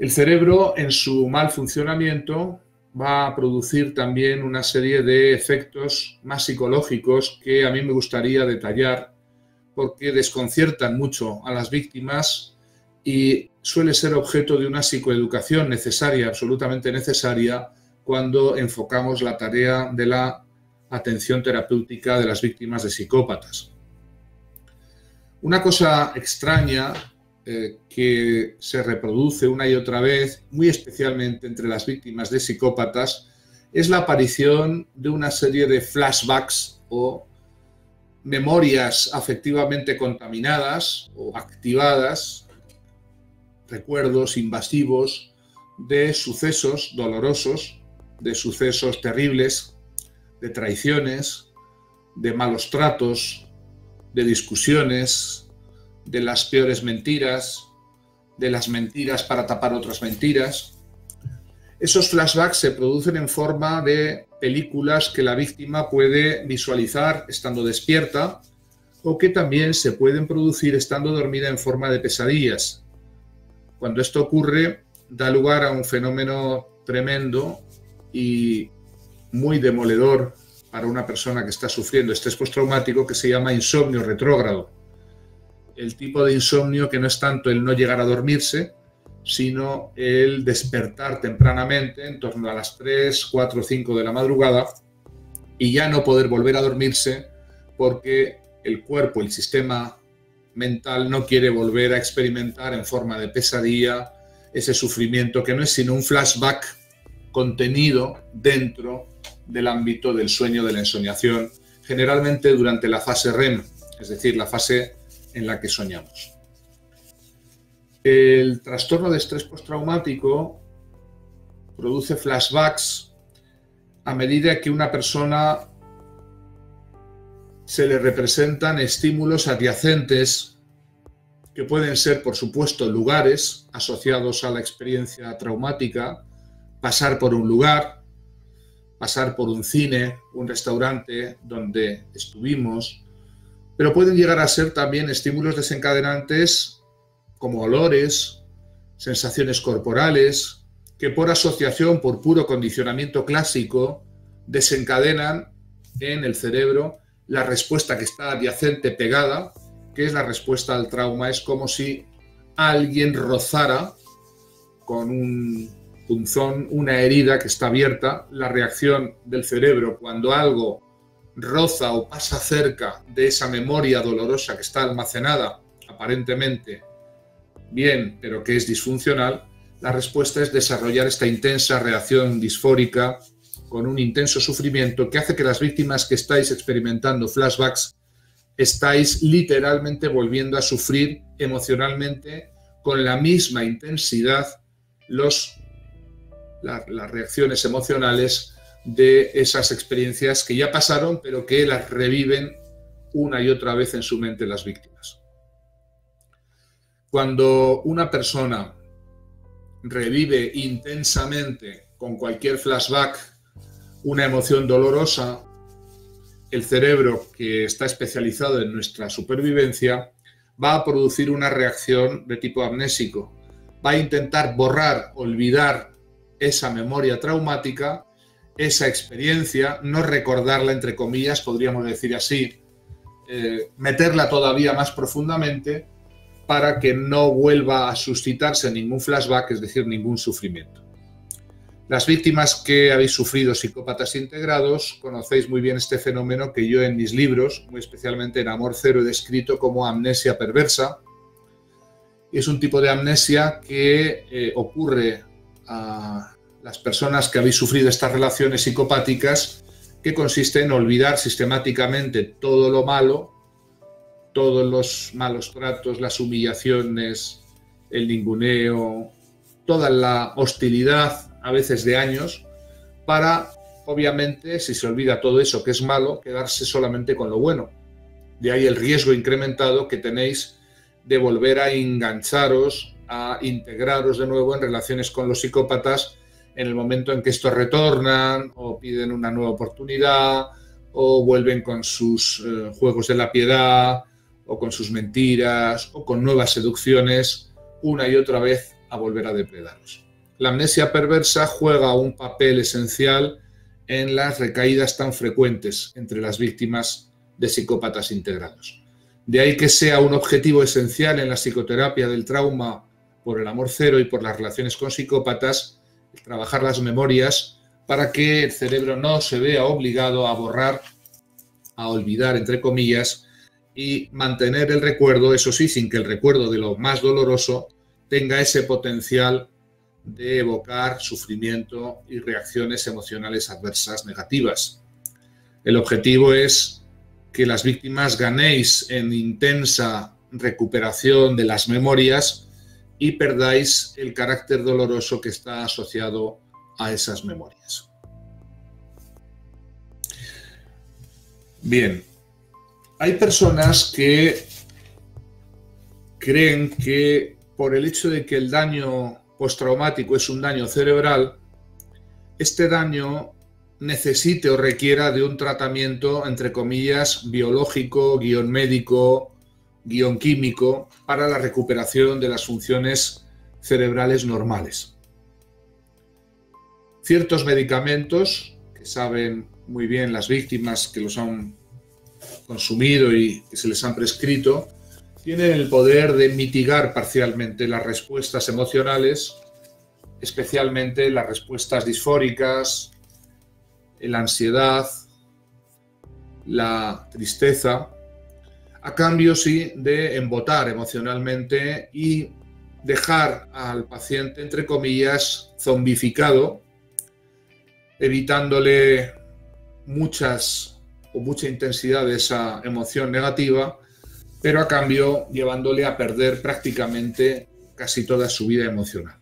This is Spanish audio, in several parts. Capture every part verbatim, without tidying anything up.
El cerebro, en su mal funcionamiento, va a producir también una serie de efectos más psicológicos que a mí me gustaría detallar porque desconciertan mucho a las víctimas y suele ser objeto de una psicoeducación necesaria, absolutamente necesaria, cuando enfocamos la tarea de la atención terapéutica de las víctimas de psicópatas. Una cosa extraña eh, que se reproduce una y otra vez, muy especialmente entre las víctimas de psicópatas, es la aparición de una serie de flashbacks o memorias afectivamente contaminadas o activadas, recuerdos invasivos de sucesos dolorosos, de sucesos terribles, de traiciones, de malos tratos, de discusiones, de las peores mentiras, de las mentiras para tapar otras mentiras. Esos flashbacks se producen en forma de películas que la víctima puede visualizar estando despierta o que también se pueden producir estando dormida en forma de pesadillas. Cuando esto ocurre, da lugar a un fenómeno tremendo y muy demoledor para una persona que está sufriendo estrés postraumático que se llama insomnio retrógrado. El tipo de insomnio que no es tanto el no llegar a dormirse, sino el despertar tempranamente, en torno a las tres, cuatro, cinco de la madrugada, y ya no poder volver a dormirse porque el cuerpo, el sistema mental no quiere volver a experimentar en forma de pesadilla ese sufrimiento que no es sino un flashback contenido dentro del ámbito del sueño, de la ensoñación, generalmente durante la fase R E M, es decir, la fase en la que soñamos. El trastorno de estrés postraumático produce flashbacks a medida que una persona se le representan estímulos adyacentes que pueden ser, por supuesto, lugares asociados a la experiencia traumática, pasar por un lugar, pasar por un cine, un restaurante donde estuvimos, pero pueden llegar a ser también estímulos desencadenantes como olores, sensaciones corporales, que por asociación, por puro condicionamiento clásico, desencadenan en el cerebro la respuesta que está adyacente, pegada, que es la respuesta al trauma. Es como si alguien rozara con un punzón una herida que está abierta. La reacción del cerebro cuando algo roza o pasa cerca de esa memoria dolorosa que está almacenada, aparentemente bien, pero que es disfuncional, la respuesta es desarrollar esta intensa reacción disfórica con un intenso sufrimiento que hace que las víctimas que estáis experimentando flashbacks estáis literalmente volviendo a sufrir emocionalmente con la misma intensidad los, la, las reacciones emocionales de esas experiencias que ya pasaron, pero que las reviven una y otra vez en su mente las víctimas. Cuando una persona revive intensamente con cualquier flashback una emoción dolorosa, el cerebro, que está especializado en nuestra supervivencia, va a producir una reacción de tipo amnésico. Va a intentar borrar, olvidar esa memoria traumática, esa experiencia, no recordarla, entre comillas, podríamos decir así, eh, meterla todavía más profundamente para que no vuelva a suscitarse ningún flashback, es decir, ningún sufrimiento. Las víctimas que habéis sufrido psicópatas integrados conocéis muy bien este fenómeno que yo en mis libros, muy especialmente en Amor Cero, he descrito como amnesia perversa. Es un tipo de amnesia que eh, ocurre a las personas que habéis sufrido estas relaciones psicopáticas, que consiste en olvidar sistemáticamente todo lo malo, todos los malos tratos, las humillaciones, el ninguneo, toda la hostilidad, a veces de años, para, obviamente, si se olvida todo eso que es malo, quedarse solamente con lo bueno. De ahí el riesgo incrementado que tenéis de volver a engancharos, a integraros de nuevo en relaciones con los psicópatas en el momento en que estos retornan o piden una nueva oportunidad o vuelven con sus eh, juegos de la piedad o con sus mentiras o con nuevas seducciones una y otra vez a volver a depredaros. La amnesia perversa juega un papel esencial en las recaídas tan frecuentes entre las víctimas de psicópatas integrados. De ahí que sea un objetivo esencial en la psicoterapia del trauma por el amor cero y por las relaciones con psicópatas, el trabajar las memorias para que el cerebro no se vea obligado a borrar, a olvidar, entre comillas, y mantener el recuerdo, eso sí, sin que el recuerdo de lo más doloroso tenga ese potencial de evocar sufrimiento y reacciones emocionales adversas negativas. El objetivo es que las víctimas ganéis en intensa recuperación de las memorias y perdáis el carácter doloroso que está asociado a esas memorias. Bien, hay personas que creen que por el hecho de que el daño postraumático es un daño cerebral, este daño necesite o requiera de un tratamiento, entre comillas, biológico, guión médico, guión químico, para la recuperación de las funciones cerebrales normales. Ciertos medicamentos, que saben muy bien las víctimas que los han consumido y que se les han prescrito, tienen el poder de mitigar parcialmente las respuestas emocionales, especialmente las respuestas disfóricas, la ansiedad, la tristeza, a cambio sí de embotar emocionalmente y dejar al paciente, entre comillas, zombificado, evitándole muchas o mucha intensidad de esa emoción negativa, pero a cambio llevándole a perder prácticamente casi toda su vida emocional.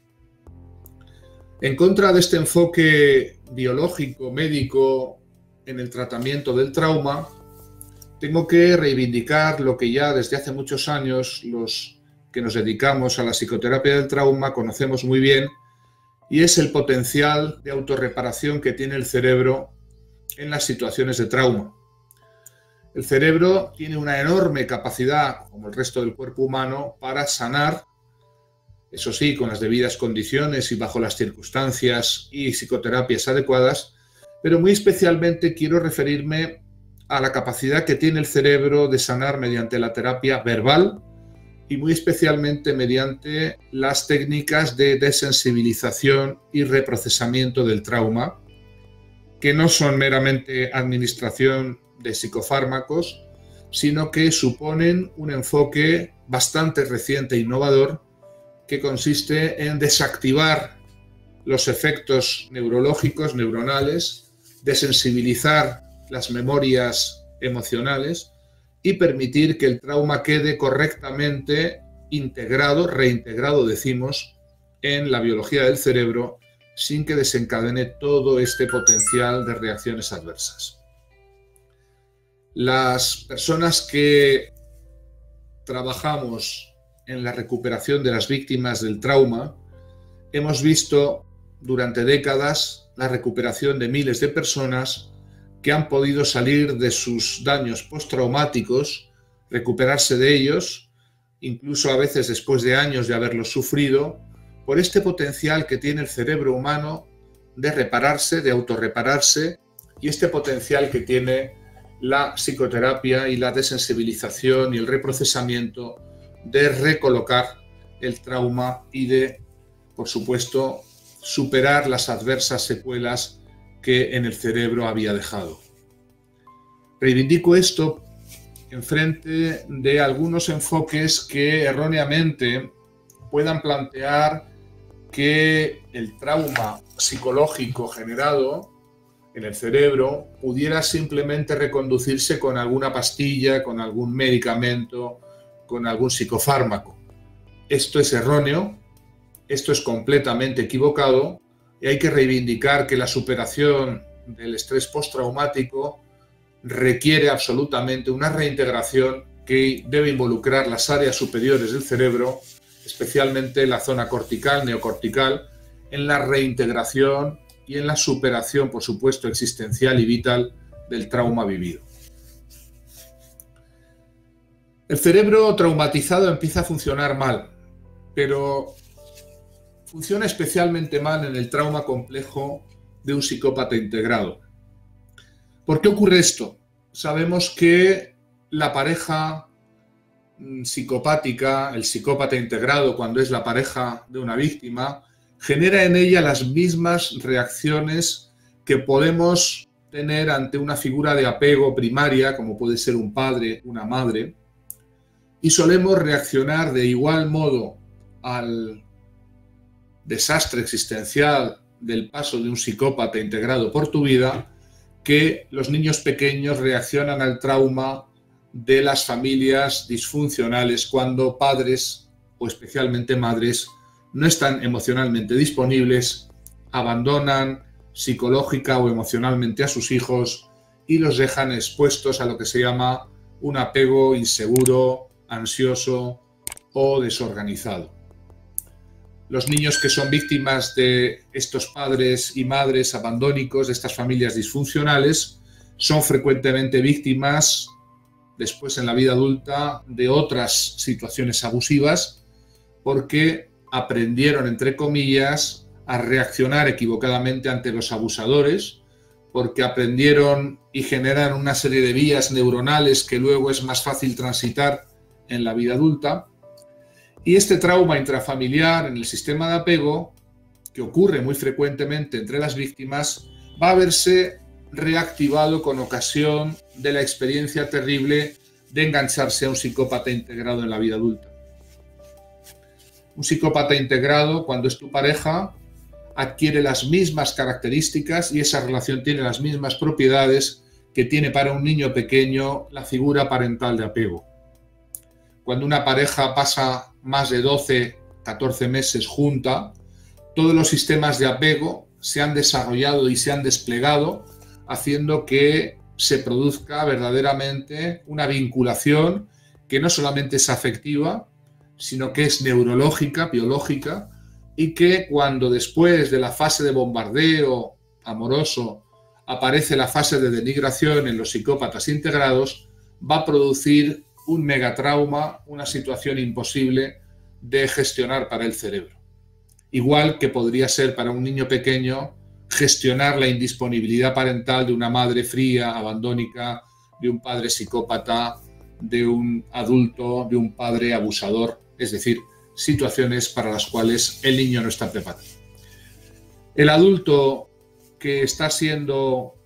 En contra de este enfoque biológico, médico, en el tratamiento del trauma, tengo que reivindicar lo que ya desde hace muchos años los que nos dedicamos a la psicoterapia del trauma conocemos muy bien, y es el potencial de autorreparación que tiene el cerebro en las situaciones de trauma. El cerebro tiene una enorme capacidad, como el resto del cuerpo humano, para sanar, eso sí, con las debidas condiciones y bajo las circunstancias y psicoterapias adecuadas, pero muy especialmente quiero referirme a la capacidad que tiene el cerebro de sanar mediante la terapia verbal y muy especialmente mediante las técnicas de desensibilización y reprocesamiento del trauma, que no son meramente administración de psicofármacos, sino que suponen un enfoque bastante reciente e innovador que consiste en desactivar los efectos neurológicos, neuronales, desensibilizar las memorias emocionales y permitir que el trauma quede correctamente integrado, reintegrado, decimos, en la biología del cerebro, sin que desencadene todo este potencial de reacciones adversas. Las personas que trabajamos en la recuperación de las víctimas del trauma, hemos visto durante décadas la recuperación de miles de personas que han podido salir de sus daños postraumáticos, recuperarse de ellos, incluso a veces después de años de haberlos sufrido, por este potencial que tiene el cerebro humano de repararse, de autorrepararse, y este potencial que tiene la psicoterapia y la desensibilización y el reprocesamiento de recolocar el trauma y de, por supuesto, superar las adversas secuelas que en el cerebro había dejado. Reivindico esto en frente de algunos enfoques que erróneamente puedan plantear que el trauma psicológico generado en el cerebro pudiera simplemente reconducirse con alguna pastilla, con algún medicamento, con algún psicofármaco. Esto es erróneo, esto es completamente equivocado y hay que reivindicar que la superación del estrés postraumático requiere absolutamente una reintegración que debe involucrar las áreas superiores del cerebro, especialmente la zona cortical, neocortical, en la reintegración y en la superación, por supuesto, existencial y vital del trauma vivido. El cerebro traumatizado empieza a funcionar mal, pero funciona especialmente mal en el trauma complejo de un psicópata integrado. ¿Por qué ocurre esto? Sabemos que la pareja psicopática, el psicópata integrado, cuando es la pareja de una víctima, genera en ella las mismas reacciones que podemos tener ante una figura de apego primaria, como puede ser un padre, una madre, y solemos reaccionar de igual modo al desastre existencial del paso de un psicópata integrado por tu vida, que los niños pequeños reaccionan al trauma de las familias disfuncionales cuando padres, o especialmente madres, no están emocionalmente disponibles, abandonan psicológica o emocionalmente a sus hijos y los dejan expuestos a lo que se llama un apego inseguro, ansioso o desorganizado. Los niños que son víctimas de estos padres y madres abandónicos, de estas familias disfuncionales, son frecuentemente víctimas después en la vida adulta de otras situaciones abusivas porque aprendieron, entre comillas, a reaccionar equivocadamente ante los abusadores, porque aprendieron y generan una serie de vías neuronales que luego es más fácil transitar en la vida adulta. Y este trauma intrafamiliar en el sistema de apego, que ocurre muy frecuentemente entre las víctimas, va a verse reactivado con ocasión de la experiencia terrible de engancharse a un psicópata integrado en la vida adulta. Un psicópata integrado, cuando es tu pareja, adquiere las mismas características y esa relación tiene las mismas propiedades que tiene para un niño pequeño la figura parental de apego. Cuando una pareja pasa más de doce, catorce meses junta, todos los sistemas de apego se han desarrollado y se han desplegado, haciendo que se produzca verdaderamente una vinculación que no solamente es afectiva, sino que es neurológica, biológica, y que cuando después de la fase de bombardeo amoroso aparece la fase de denigración en los psicópatas integrados, va a producir un megatrauma, una situación imposible de gestionar para el cerebro. Igual que podría ser para un niño pequeño gestionar la indisponibilidad parental de una madre fría, abandónica, de un padre psicópata, de un adulto, de un padre abusador, es decir, situaciones para las cuales el niño no está preparado. El adulto que está siendo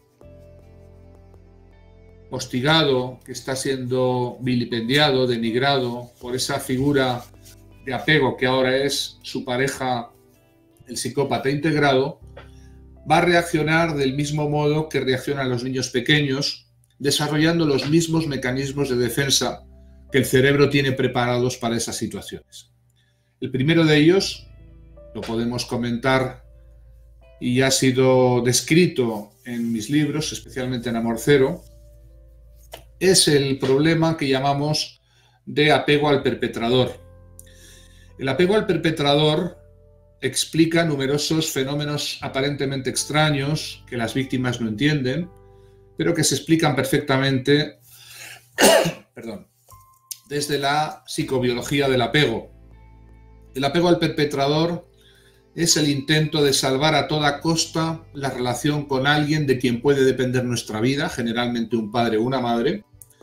hostigado, que está siendo vilipendiado, denigrado por esa figura de apego que ahora es su pareja, el psicópata integrado, va a reaccionar del mismo modo que reaccionan los niños pequeños, desarrollando los mismos mecanismos de defensa que el cerebro tiene preparados para esas situaciones. El primero de ellos, lo podemos comentar y ha sido descrito en mis libros, especialmente en Amor Cero, es el problema que llamamos de apego al perpetrador. El apego al perpetrador explica numerosos fenómenos aparentemente extraños que las víctimas no entienden, pero que se explican perfectamente perdón, desde la psicobiología del apego. El apego al perpetrador es el intento de salvar a toda costa la relación con alguien de quien puede depender nuestra vida, generalmente un padre o una madre,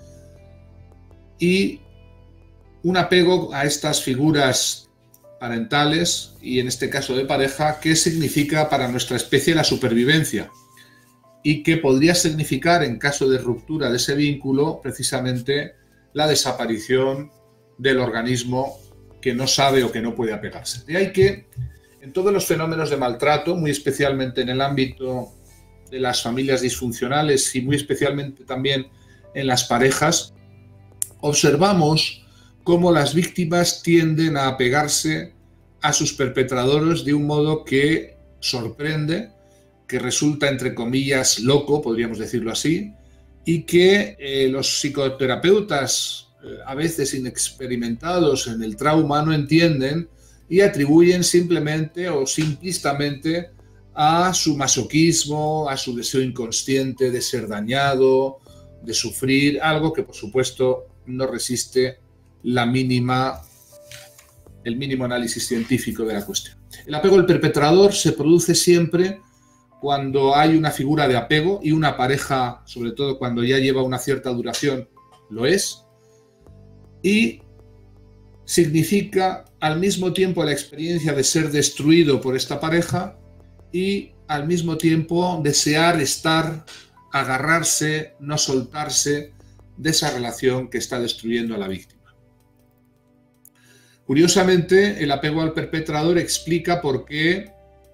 y un apego a estas figuras parentales y en este caso de pareja, ¿qué significa para nuestra especie la supervivencia? Y que podría significar, en caso de ruptura de ese vínculo, precisamente la desaparición del organismo que no sabe o que no puede apegarse. De ahí que en todos los fenómenos de maltrato, muy especialmente en el ámbito de las familias disfuncionales y muy especialmente también en las parejas, observamos cómo las víctimas tienden a apegarse a sus perpetradores de un modo que sorprende, que resulta, entre comillas, loco, podríamos decirlo así, y que eh, los psicoterapeutas, eh, a veces inexperimentados en el trauma, no entienden y atribuyen simplemente o simplistamente a su masoquismo, a su deseo inconsciente de ser dañado, de sufrir, algo que por supuesto no resiste la mínima el mínimo análisis científico de la cuestión. El apego al perpetrador se produce siempre cuando hay una figura de apego y una pareja, sobre todo cuando ya lleva una cierta duración, lo es, y significa al mismo tiempo la experiencia de ser destruido por esta pareja y al mismo tiempo desear estar, agarrarse, no soltarse de esa relación que está destruyendo a la víctima. Curiosamente, el apego al perpetrador explica por qué,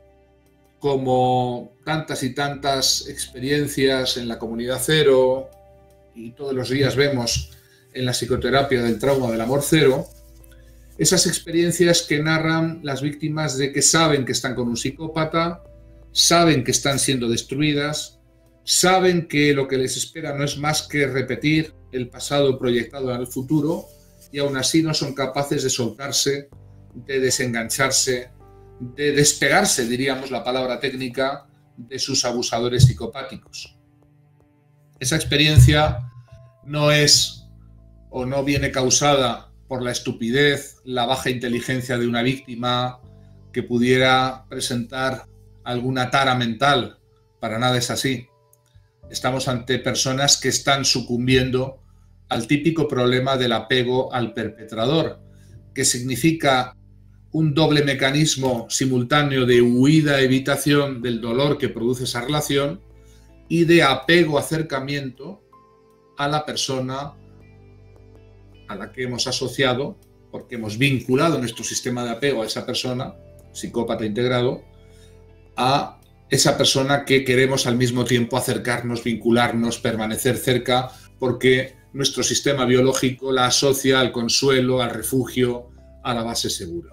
como tantas y tantas experiencias en la comunidad cero y todos los días vemos en la psicoterapia del trauma del amor cero, esas experiencias que narran las víctimas de que saben que están con un psicópata, saben que están siendo destruidas, saben que lo que les espera no es más que repetir el pasado proyectado en el futuro, y aún así no son capaces de soltarse, de desengancharse, de despegarse, diríamos la palabra técnica, de sus abusadores psicopáticos. Esa experiencia no es o no viene causada por la estupidez, la baja inteligencia de una víctima que pudiera presentar alguna tara mental. Para nada es así. Estamos ante personas que están sucumbiendo al típico problema del apego al perpetrador, que significa un doble mecanismo simultáneo de huida-evitación del dolor que produce esa relación y de apego-acercamiento a la persona a la que hemos asociado, porque hemos vinculado nuestro sistema de apego a esa persona, psicópata integrado, a esa persona que queremos al mismo tiempo acercarnos, vincularnos, permanecer cerca, porque nuestro sistema biológico la asocia al consuelo, al refugio, a la base segura.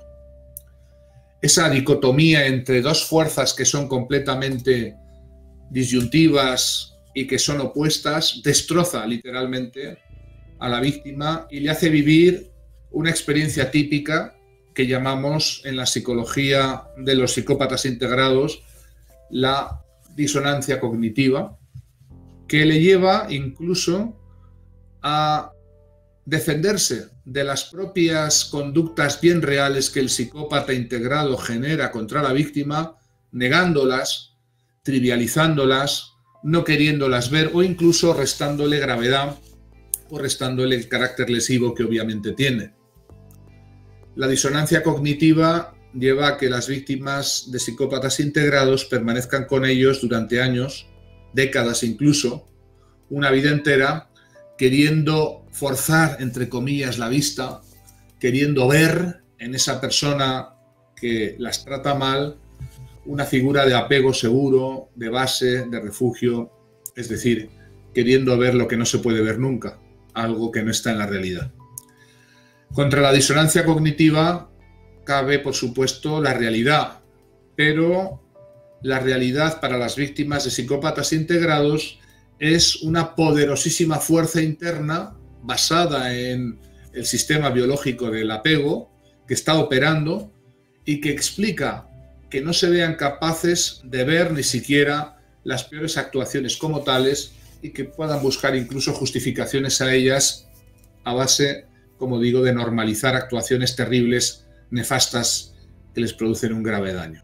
Esa dicotomía entre dos fuerzas que son completamente disyuntivas y que son opuestas destroza literalmente a la víctima y le hace vivir una experiencia típica que llamamos en la psicología de los psicópatas integrados la disonancia cognitiva, que le lleva incluso a defenderse de las propias conductas bien reales que el psicópata integrado genera contra la víctima, negándolas, trivializándolas, no queriéndolas ver o incluso restándole gravedad o restándole el carácter lesivo que obviamente tiene. La disonancia cognitiva lleva a que las víctimas de psicópatas integrados permanezcan con ellos durante años, décadas incluso, una vida entera, queriendo forzar, entre comillas, la vista, queriendo ver en esa persona que las trata mal una figura de apego seguro, de base, de refugio, es decir, queriendo ver lo que no se puede ver nunca, algo que no está en la realidad. Contra la disonancia cognitiva cabe, por supuesto, la realidad, pero la realidad para las víctimas de psicópatas integrados es una poderosísima fuerza interna basada en el sistema biológico del apego que está operando y que explica que no se vean capaces de ver ni siquiera las peores actuaciones como tales y que puedan buscar incluso justificaciones a ellas a base, como digo, de normalizar actuaciones terribles, nefastas, que les producen un grave daño.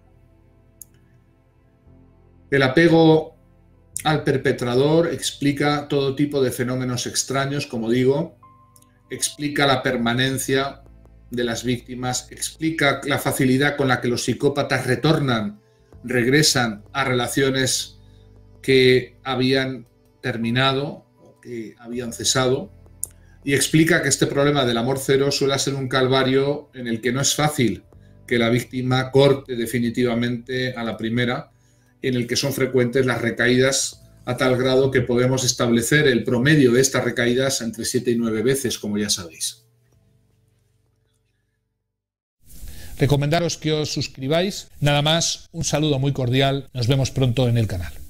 El apego al perpetrador explica todo tipo de fenómenos extraños, como digo, explica la permanencia de las víctimas, explica la facilidad con la que los psicópatas retornan, regresan a relaciones que habían terminado o que habían cesado, y explica que este problema del amor cero suele ser un calvario en el que no es fácil que la víctima corte definitivamente a la primera, en el que son frecuentes las recaídas a tal grado que podemos establecer el promedio de estas recaídas entre siete y nueve veces, como ya sabéis. Recomendaros que os suscribáis. Nada más, un saludo muy cordial. Nos vemos pronto en el canal.